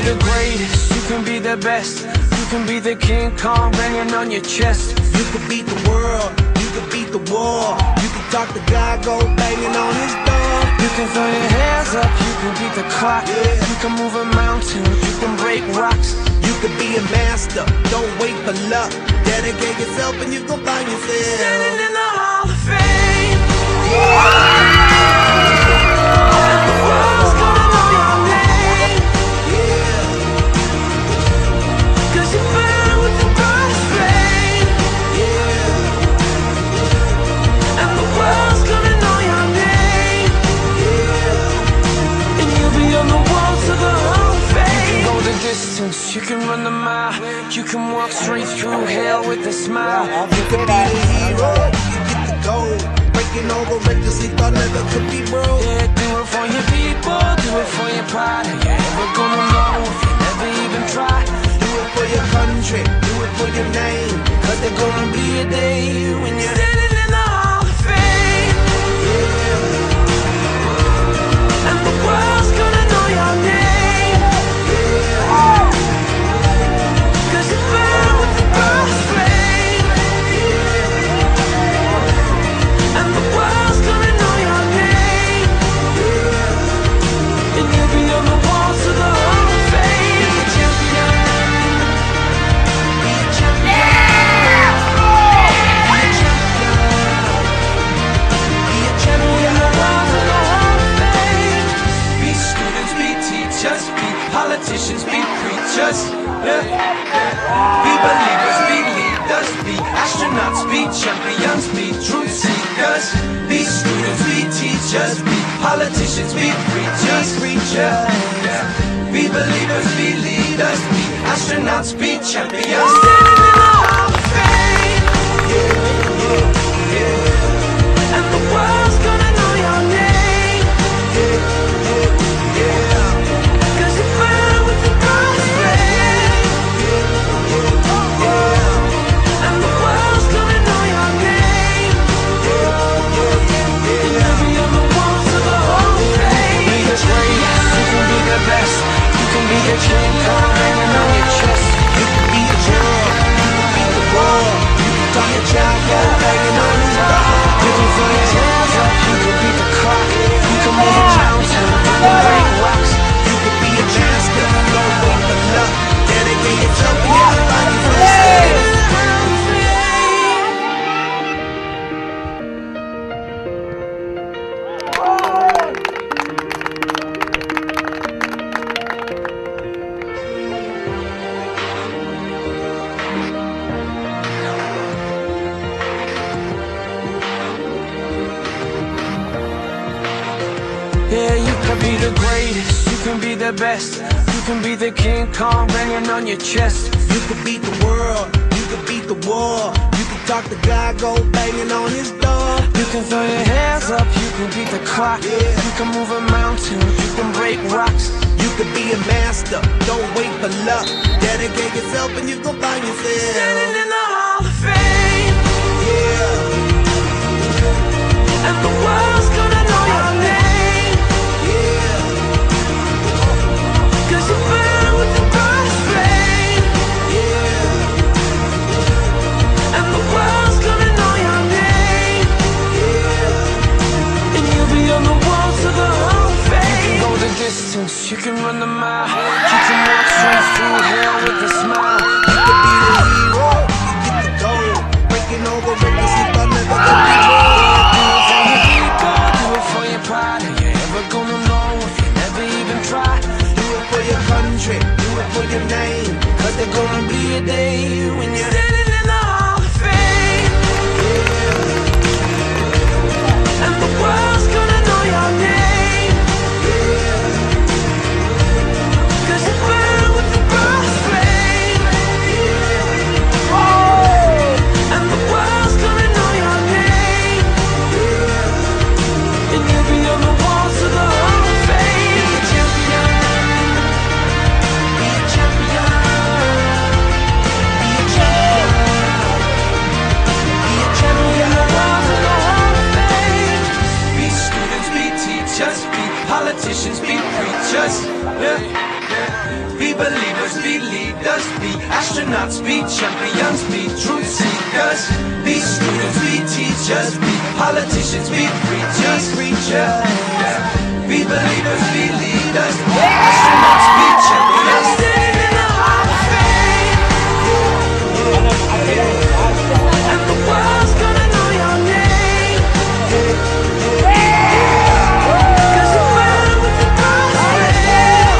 the greatest, you can be the best. You can be the King Kong banging on your chest. You can beat the world, you can beat the war. You can talk to God, go banging on his door. You can throw your hands up, you can beat the clock. You can move a mountain, you can break rocks. You can be a master, don't wait for luck. Dedicate yourself and you gon' find yourself standing in the Hall of Fame. And the world's gonna know your name. Cause you burn with the brightest flame. And the world's gonna know your name. And you'll be on the walls of the Hall of Fame. You can go the distance, you can run the mile. You can walk straight through hell with a smile. You can be the hero, you get the gold. Breaking all the records they thought never could be broke. Yeah, do it for your people, do it for your pride. Are you ever gonna know if you never even try? Do it for your country, do it for your name. Cause there's gonna be a day when you're standing in the Hall of Fame. And the world's gonna know your name. Cause you burn with the brightest flame. And the world's gonna know your name. And you'll be on the walls of the Hall of Fame. Be a champion. Be a champion. Be a champion. Be a champion. The walls of the Hall of Fame. Be students, be teachers, be politicians, be preachers. Be believers, be leaders, be astronauts, be champions, be truth seekers. Be students, be teachers, be politicians, be preachers. Be believers, be leaders, be astronauts, be champions. Standing in the Hall of Fame. And the world's gonna know your name. Cause you burn with the brightest flame. And the world's gonna know your name. And you'll be on the walls of the Hall of Fame. Be the greatest, you can be the best. You can be the King Kong hanging on your chest. You can be the world, you can beat the war. You can talk to God, go banging on his door. You can throw your hands up, you can beat the clock. You can move a mountain, you can break rocks. You can be a master, don't wait for luck. Dedicate yourself and you'll find yourself. Yeah, you can be the greatest, you can be the best. You can be the King Kong banging on your chest. You can beat the world, you can beat the war. You can talk to God, go banging on his door. You can throw your hands up, you can beat the clock. You can move a mountain, you can break rocks. You can be a master, don't wait for luck. Dedicate yourself and you gon' find yourself standing in the Hall of Fame. And the world's gonna know your name. Cause you burn with the brightest flame. And the world's gonna know your name. And you'll be on the walls of the Hall of Fame. You can go the distance, you can run the mile. You can walk straight through hell with a smile. You can be the hero, you Astronauts, be champions, be truth seekers, be students, be teachers, be politicians, be preachers, be believers, be leaders, astronauts, be champions, standing in the hall of fame, and the world's gonna know your name, 'cause you're better with the girls name,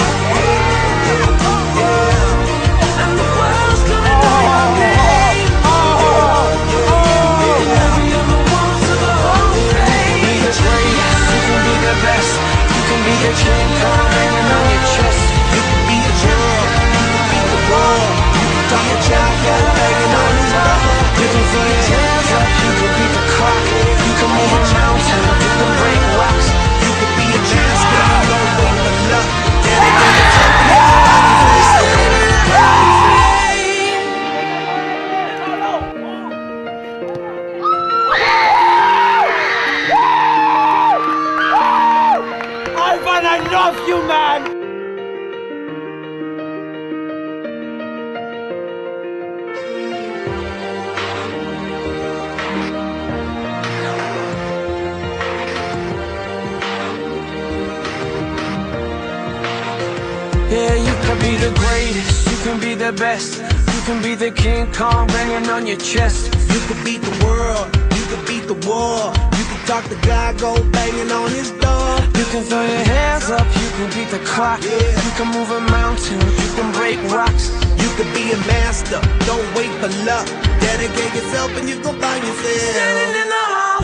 and the world's gonna know your name, and you're the ones of the hall of fame. You can be the greatest, you can be the best, you can be the king, hanging on your chest. You can be the world, you can be the world. You can talk your champion, banging on his door. You can throw your hands up, you can beat the clock, you can move a mountain, you can break rocks. You can be a master, don't wait for luck. Dedicated champion, Ivan, I love you, man! Yeah, you can be the greatest, you can be the best, you can be the King Kong banging on your chest. you can beat the world, you can beat the war. You can talk the guy, go banging on his door. You can throw your hands up, you can beat the clock, you can move a mountain, you can break rocks. You can be a master, don't wait for luck. Dedicate yourself and you gon' find yourself. Standing in the hall